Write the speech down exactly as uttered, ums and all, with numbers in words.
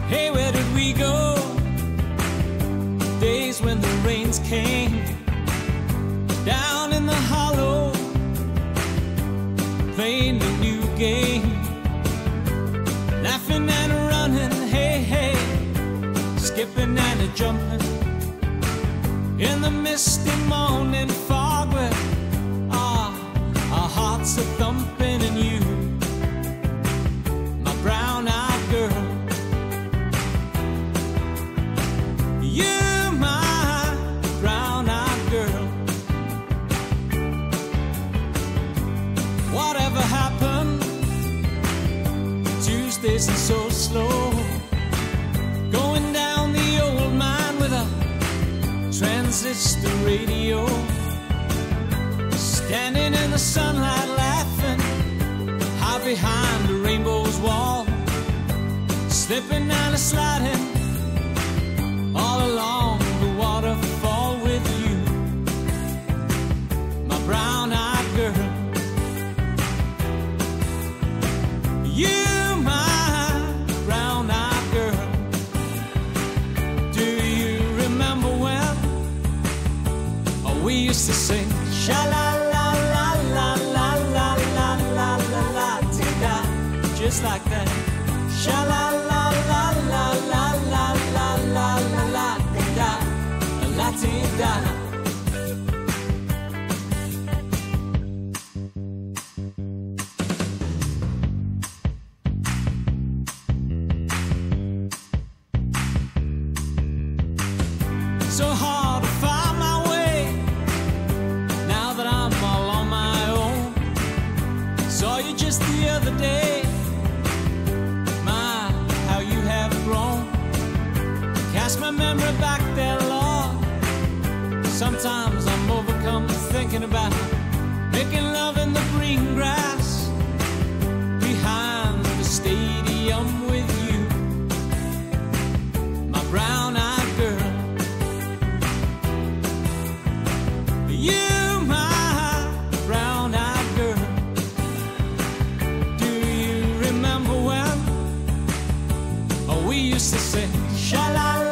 Hey, where did we go? Days when the rains came down in the hollow, playing a new game, laughing and running, hey, hey, skipping and a jumping in the misty morning fog where ah, our hearts are thumping, and you, my brown-eyed girl, you, my brown-eyed girl. Whatever happened? Tuesdays are so slow, going down the old mine with a transistor radio, standing in the sunlight laughing, hide behind the rainbow's wall, slipping and a sliding all along the waterfall with you, my brown-eyed girl. You, my brown-eyed girl. Do you remember when oh, we used to sing sha-la-la-la-la-la-la-la-la-la-la-la-la-la-la-la-la, just like that. Sha-la-la-la-la-la-la-la-la-la-la-la-la-la-la. So hard to find my way now that I'm all on my own. Saw you just the other day, my, how you have grown. Cast my memory back there, Lord. Sometimes I'm overcome thinking about making love in the green grass behind the stadium with you, my brown-eyed girl. You, my brown-eyed girl. Do you remember when oh, we used to sing sha-la-la?